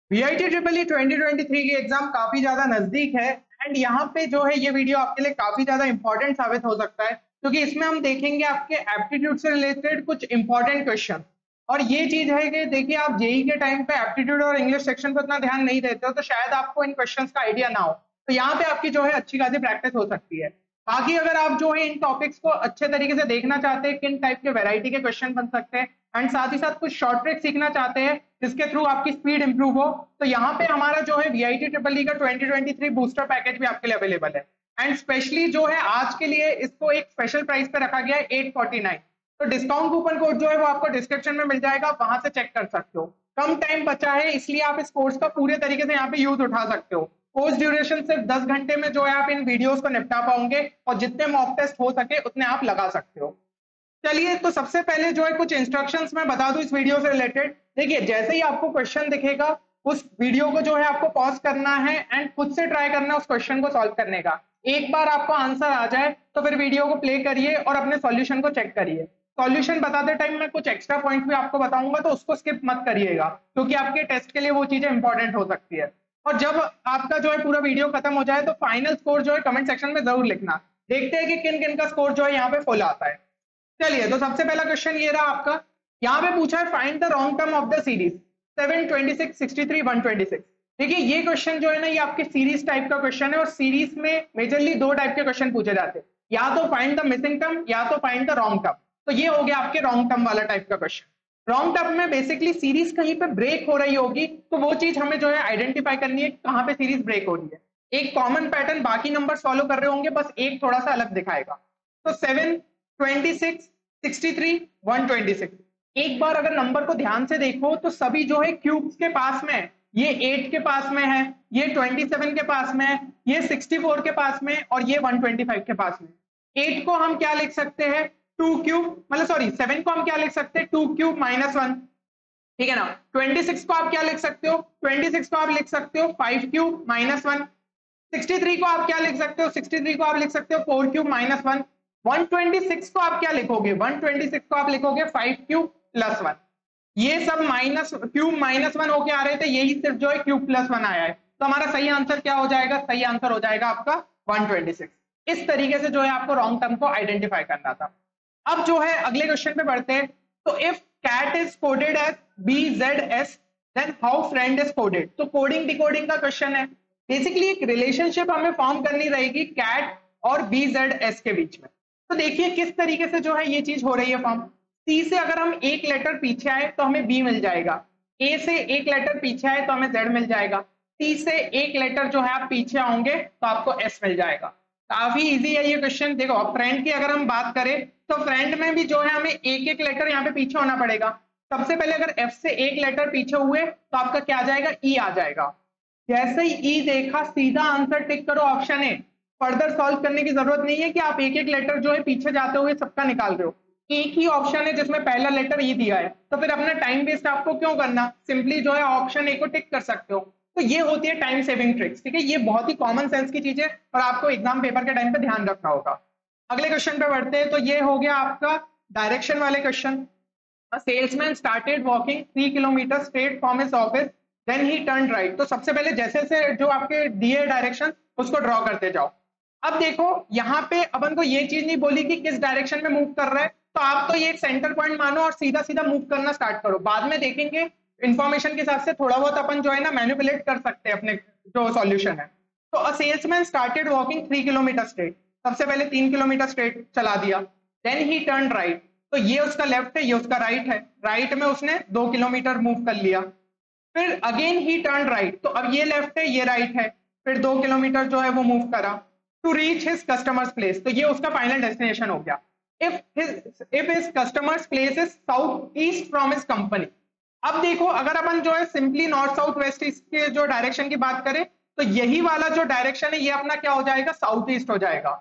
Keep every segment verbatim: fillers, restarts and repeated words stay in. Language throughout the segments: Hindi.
We I T triple E twenty twenty three की एग्जाम काफी ज्यादा नजदीक है एंड यहाँ पे जो है ये वीडियो आपके लिए काफी ज्यादा इंपॉर्टेंट साबित हो सकता है क्योंकि इसमें हम देखेंगे आपके एप्टीट्यूड से रिलेटेड कुछ इंपॉर्टेंट क्वेश्चन। और ये चीज है कि देखिए आप जे ई के टाइम पे एप्टीट्यूड और इंग्लिश सेक्शन पर इतना ध्यान नहीं देते हो तो शायद आपको इन क्वेश्चंस का आइडिया ना हो, तो यहाँ पे आपकी जो है अच्छी खासी प्रैक्टिस हो सकती है। बाकी अगर आप जो है इन टॉपिक्स को अच्छे तरीके से देखना चाहते हैं किन टाइप के वैरायटी के क्वेश्चन बन सकते हैं एंड साथ ही साथ कुछ शॉर्ट ट्रिक सीखना चाहते हैं जिसके थ्रू आपकी स्पीड इंप्रूव हो, तो यहाँ पे हमारा जो है V I T triple E का twenty twenty three booster package भी आपके लिए अवेलेबल है। एंड स्पेशली जो है आज के लिए इसको एक स्पेशल प्राइस पे रखा गया है एट फोर्टी नाइन। तो डिस्काउंट कूपन कोड जो है वो आपको डिस्क्रिप्शन में मिल जाएगा, वहां से चेक कर सकते हो। कम टाइम बचा है इसलिए आप इस कोर्स का पूरे तरीके से यहाँ पे यूज उठा सकते हो। कोर्स ड्यूरेशन सिर्फ दस घंटे में जो है आप इन वीडियोस को निपटा पाओगे और जितने मॉक टेस्ट हो सके उतने आप लगा सकते हो। चलिए तो सबसे पहले जो है कुछ इंस्ट्रक्शंस मैं बता दूं इस वीडियो से रिलेटेड। देखिए जैसे ही आपको क्वेश्चन दिखेगा उस वीडियो को जो है आपको पॉज करना है एंड खुद से ट्राई करना है उस क्वेश्चन को सॉल्व करने का। एक बार आपको आंसर आ जाए तो फिर वीडियो को प्ले करिए और अपने सॉल्यूशन को चेक करिए। सॉल्यूशन बताते टाइम मैं कुछ एक्स्ट्रा पॉइंट भी आपको बताऊंगा तो उसको स्किप मत करिएगा क्योंकि आपके टेस्ट के लिए वो चीजें इंपॉर्टेंट हो सकती है। और जब आपका जो है पूरा वीडियो खत्म हो जाए तो फाइनल स्कोर जो है कमेंट सेक्शन में जरूर लिखना। देखते हैं कि किन किन का स्कोर जो है यहाँ पे फुल आता है। चलिए तो सबसे पहला क्वेश्चन ये रहा आपका। यहाँ पे पूछा है find the wrong term of the series seven twenty six sixty three one twenty six. देखिए ये क्वेश्चन जो है ना ये आपके सीरीज टाइप का क्वेश्चन है और सीरीज में मेजरली दो टाइप के क्वेश्चन पूछे जाते हैं, या तो फाइंड द मिसिंग टर्म या तो फाइंड द रॉन्ग टर्म। तो ये हो गया आपके रॉन्ग टर्म वाला टाइप का क्वेश्चन। रॉन्ग टर्म में बेसिकली सीरीज कहीं पे ब्रेक हो रही होगी तो वो चीज हमें जो है आइडेंटिफाई करनी है कहाँ पे सीरीज ब्रेक हो रही है। एक कॉमन पैटर्न बाकी नंबर फॉलो कर रहे होंगे, बस एक थोड़ा सा अलग दिखाएगा। तो seven twenty six sixty three one twenty six, एक बार अगर नंबर को ध्यान से देखो तो सभी जो है क्यूब्स के पास में है। ये एट के पास में है, ये ट्वेंटी सेवन के पास में है, ये सिक्सटी फोर के पास में और ये वन ट्वेंटी फाइव के पास में। एट को हम क्या लिख सकते हैं टू क्यूब, मतलब सॉरी सेवन को हम क्या लिख सकते हैं टू क्यूब माइनस वन, ठीक है ना। ट्वेंटी सिक्स को आप क्या लिख सकते हो, ट्वेंटी सिक्स को आप लिख सकते हो five cube minus one. Sixty three को आप क्या लिख सकते हो, सिक्सटी थ्री को आप लिख सकते हो four cube minus one. One twenty six को आप क्या लिखोगे, वन ट्वेंटी सिक्स को आप लिखोगे फाइव क्यूब प्लस वन। ये सब माइनस क्यूब माइनस वन होके आ रहे थे, यही सिर्फ जो है क्यूब प्लस वन आया है। तो हमारा सही आंसर क्या हो जाएगा, सही आंसर हो जाएगा आपका वन ट्वेंटी सिक्स। इस तरीके से जो है आपको रॉन्ग टर्म को आइडेंटिफाई करना था। अब जो है अगले क्वेश्चन पे बढ़ते हैं। तो if cat is coded as B Z S then how friend is coded. तो कोडिंग डिकोडिंग का क्वेश्चन है। बेसिकली एक रिलेशनशिप हमें फॉर्म करनी रहेगी कैट और बी जेड एस के बीच में। तो देखिए किस तरीके से जो है ये चीज हो रही है फॉर्म। सी से अगर हम एक लेटर पीछे आए तो हमें बी मिल जाएगा, ए से एक लेटर पीछे आए तो हमें जेड मिल जाएगा, टी से एक लेटर जो है आप पीछे आओगे तो आपको एस मिल जाएगा। काफी इजी है ये क्वेश्चन। देखो फ्रेंड की अगर हम बात करें तो फ्रेंड में भी जो है हमें एक एक लेटर यहाँ पे पीछे होना पड़ेगा। सबसे पहले अगर एफ से एक लेटर पीछे हुए तो आपका क्या आ जाएगा, ई आ जाएगा। जैसे ही ई देखा सीधा आंसर टिक करो ऑप्शन ए। फर्दर सॉल्व करने की जरूरत नहीं है कि आप एक एक लेटर जो है पीछे जाते हुए सबका निकाल रहे हो। एक ही ऑप्शन है जिसमें पहला लेटर ई दिया है, तो फिर अपना टाइम वेस्ट आपको क्यों करना, सिंपली जो है ऑप्शन ए को टिक कर सकते हो। तो ये होती है टाइम सेविंग ट्रिक्स, ठीक है। ये बहुत ही कॉमन सेंस की चीज है और आपको एग्जाम पेपर के टाइम पे ध्यान रखना होगा। अगले क्वेश्चन पे बढ़ते हैं। तो ये हो गया आपका डायरेक्शन वाले question. A salesman started walking three kilometers straight from his office. Then he turned right. तो सबसे पहले जैसे से जो आपके दिए डायरेक्शन उसको ड्रॉ करते जाओ। अब देखो यहाँ पे अपन को ये चीज नहीं बोली कि किस डायरेक्शन में मूव कर रहा है, तो आप तो ये एक सेंटर पॉइंट मानो और सीधा सीधा मूव करना स्टार्ट करो। बाद में देखेंगे इंफॉर्मेशन के हिसाब से थोड़ा बहुत अपन जो है ना मैनिपुलेट कर सकते हैं अपने जो सॉल्यूशन है। तो a salesman started walking three kilometre straight. सबसे पहले तीन किलोमीटर स्ट्रेट चला दिया। Then he turn right. तो ये उसका लेफ्ट है, ये उसका राइट है। राइट में उसने दो किलोमीटर मूव कर लिया। फिर अगेन ही टर्न राइट। तो अब ये लेफ्ट है, ये राइट है। फिर दो किलोमीटर जो है वो मूव करा to reach his customers place. तो ये उसका फाइनल डेस्टिनेशन हो गया। If his if his customers place is south east from his company. अब देखो अगर अपन जो है simply north south west east के जो डायरेक्शन की बात करें तो यही वाला जो डायरेक्शन है ये अपना क्या हो जाएगा, साउथ ईस्ट हो जाएगा।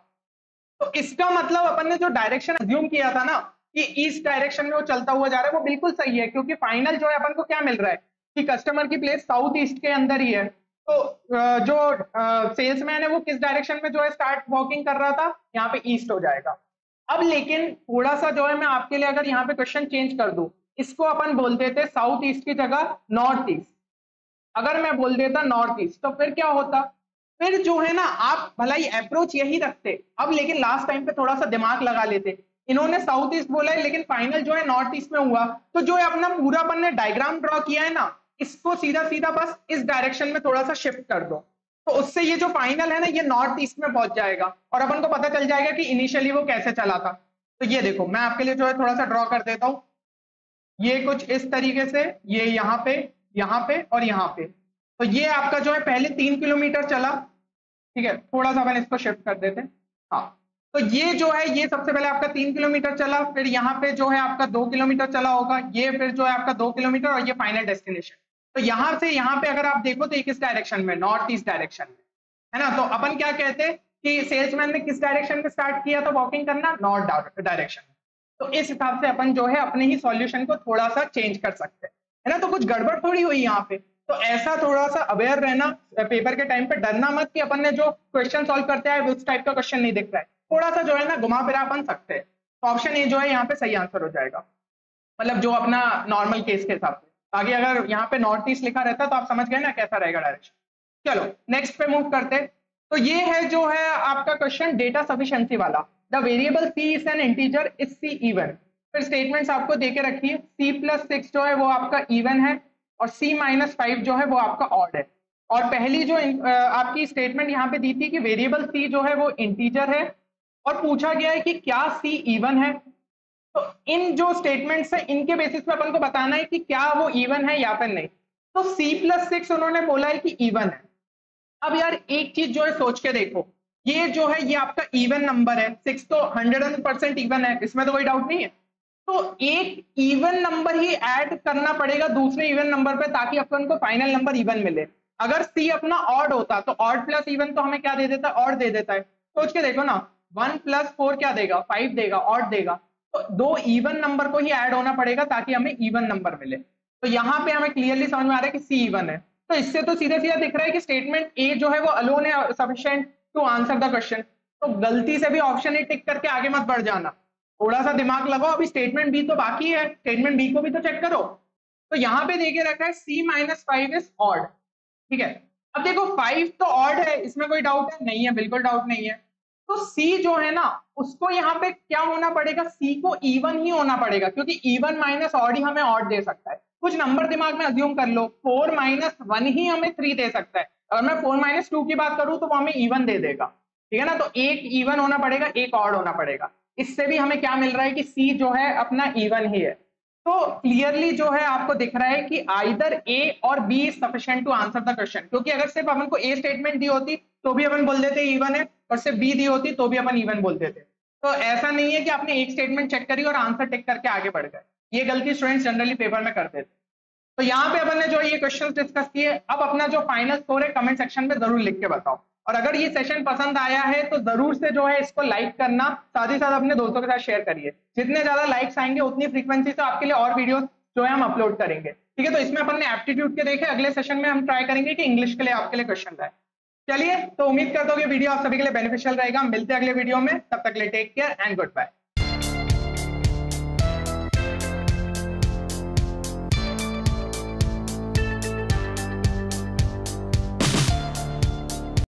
तो इसका मतलब अपन ने जो डायरेक्शन अज्यूम किया था ना कि ईस्ट डायरेक्शन में वो चलता हुआ जा रहा है वो बिल्कुल सही है, क्योंकि फाइनल जो है अपन को क्या मिल रहा है कि कस्टमर की प्लेस साउथ ईस्ट के अंदर ही है। तो जो सेल्समैन है वो किस डायरेक्शन में जो है स्टार्ट वॉकिंग कर रहा था, यहाँ पे ईस्ट हो जाएगा। अब लेकिन थोड़ा सा जो है मैं आपके लिए अगर यहाँ पे क्वेश्चन चेंज कर दूं, इसको अपन बोल देते साउथ ईस्ट की जगह नॉर्थ ईस्ट। अगर मैं बोल देता नॉर्थ ईस्ट तो फिर क्या होता, फिर जो है ना आप भलाई अप्रोच यही रखते, अब लेकिन लास्ट टाइम पे थोड़ा सा दिमाग लगा लेते। इन्होंने साउथ ईस्ट बोला है लेकिन फाइनल जो है नॉर्थ ईस्ट में हुआ, तो जो है अपना पूरा अपन ने डायग्राम ड्रॉ किया है ना, इसको सीधा सीधा बस इस डायरेक्शन में थोड़ा सा शिफ्ट कर दो, तो उससे ये जो फाइनल है ना ये नॉर्थ ईस्ट में पहुंच जाएगा और अपन को पता चल जाएगा कि इनिशियली वो कैसे चला था। तो ये देखो मैं आपके लिए जो है थोड़ा सा ड्रॉ कर देता हूं, ये कुछ इस तरीके से, ये यहाँ पे, यहाँ पे और यहाँ पे। तो ये आपका जो है पहले तीन किलोमीटर चला, ठीक है, थोड़ा सा अपन इसको शिफ्ट कर देते हैं। हाँ, तो ये जो है ये सबसे पहले आपका तीन किलोमीटर चला, फिर यहाँ पे जो है आपका दो किलोमीटर चला होगा, ये फिर जो है आपका दो किलोमीटर और ये फाइनल डेस्टिनेशन। तो यहाँ से यहाँ पे अगर आप देखो तो ये किस डायरेक्शन में, नॉर्थ ईस्ट डायरेक्शन में, है ना। तो अपन क्या कहते हैं कि सेल्समैन ने किस डायरेक्शन में स्टार्ट किया था वॉकिंग करना, नॉर्थ डायरेक्शन में। तो इस हिसाब से अपन जो है अपने ही सॉल्यूशन को थोड़ा सा चेंज कर सकते हैं, है ना। तो कुछ गड़बड़ थोड़ी हुई यहाँ पे, तो ऐसा थोड़ा सा अवेयर रहना पेपर के टाइम पे, डरना मत कि अपन ने जो क्वेश्चन सॉल्व करते हैं उस टाइप का क्वेश्चन नहीं दिख रहा है, थोड़ा सा जो है ना घुमा फिरा अपन सकते हैं। तो ऑप्शन ए जो है यहाँ पे सही आंसर हो जाएगा, मतलब जो अपना नॉर्मल केस के हिसाब से। आगे अगर यहाँ पे नॉर्थ ईस्ट लिखा रहता तो आप समझ गए ना कैसा रहेगा डायरेक्शन। चलो नेक्स्ट पे मूव करते। तो ये है जो है आपका क्वेश्चन डेटा सफिशिएंसी वाला, the variable C is an integer is C even. फिर स्टेटमेंट्स आपको देके रखी है, सी प्लस सिक्स जो है वो आपका इवन है और सी माइनस फाइव जो है वो आपका ऑड है। और पहली जो आपकी स्टेटमेंट यहाँ पे दी थी कि वेरिएबल सी जो है वो इंटीजर है और पूछा गया है कि क्या सी इवन है। तो इन जो स्टेटमेंट्स है इनके बेसिस पे अपन को बताना है कि क्या वो इवन है या फिर नहीं। तो सी प्लस सिक्स उन्होंने बोला है कि इवन है। अब यार एक चीज जो है सोच के देखो, ये जो है ये आपका इवन नंबर है, सिक्स तो हंड्रेड परसेंट इवन है, इसमें तो कोई डाउट नहीं है। तो एक इवन नंबर ही ऐड करना पड़ेगा दूसरे इवन नंबर पे ताकि अपन को फाइनल नंबर इवन मिले। अगर सी अपना ऑड होता तो ऑड प्लस इवन तो हमें क्या दे देता है, ऑड दे देता है। सोच के देखो ना, वन प्लस फोर क्या देगा, फाइव देगा, ऑड देगा। तो दो इवन नंबर को ही ऐड होना पड़ेगा ताकि हमें इवन नंबर मिले। तो यहाँ पे हमें क्लियरली समझ में आ रहा है कि सी इवन है। तो इससे तो सीधे सीधा दिख रहा है कि स्टेटमेंट ए जो है वो अलोन है sufficient to answer the question. तो गलती से भी ऑप्शन ए टिक करके आगे मत बढ़ जाना, थोड़ा सा दिमाग लगाओ, अभी स्टेटमेंट बी तो बाकी है, स्टेटमेंट बी को भी तो चेक करो। तो यहाँ पे देखे रखा है C minus five is odd, ठीक है। अब देखो फाइव तो ऑड है, इसमें कोई डाउट है नहीं है, बिल्कुल डाउट नहीं है। तो सी जो है ना उसको यहाँ पे क्या होना पड़ेगा, सी को इवन ही होना पड़ेगा, क्योंकि इवन माइनस ऑड ही हमें ऑड दे सकता है। कुछ नंबर दिमाग में अज्यूम कर लो, फोर माइनस वन ही हमें थ्री दे सकता है। अगर मैं फोर माइनस टू की बात करूं तो वो हमें इवन दे देगा, ठीक है ना। तो एक इवन होना पड़ेगा, एक ऑड होना पड़ेगा। इससे भी हमें क्या मिल रहा है कि सी जो है अपना इवन ही है। तो क्लियरली जो है आपको दिख रहा है कि either A or B is sufficient to answer the question, क्योंकि अगर सिर्फ अपन को ए स्टेटमेंट दी होती तो भी अपन बोल देते इवन है, और सिर्फ बी दी होती तो भी अपन इवन बोल देते। तो ऐसा नहीं है कि आपने एक स्टेटमेंट चेक करी और आंसर टिक करके आगे बढ़ गए, ये गलती स्टूडेंट्स जनरली पेपर में करते थे। तो यहाँ पे अपन ने जो ये क्वेश्चंस डिस्कस किए, अब अपना जो फाइनल स्कोर है कमेंट सेक्शन में जरूर लिख के बताओ। और अगर ये सेशन पसंद आया है तो जरूर से जो है इसको लाइक करना, साथ ही साथ अपने दोस्तों के साथ शेयर करिए। जितने ज्यादा लाइक्स आएंगे उतनी फ्रीक्वेंसी से आपके लिए और वीडियोस जो है हम अपलोड करेंगे, ठीक है। तो इसमें अपन ने एप्टीट्यूड के देखे, अगले सेशन में हम ट्राई करेंगे कि इंग्लिश के लिए आपके लिए क्वेश्चन लाए। चलिए, तो उम्मीद करता हूँ कि वीडियो आप सभी के लिए बेनिफिशियल रहेगा। मिलते हैं अगले वीडियो में, तब तक के लिए take care and good bye.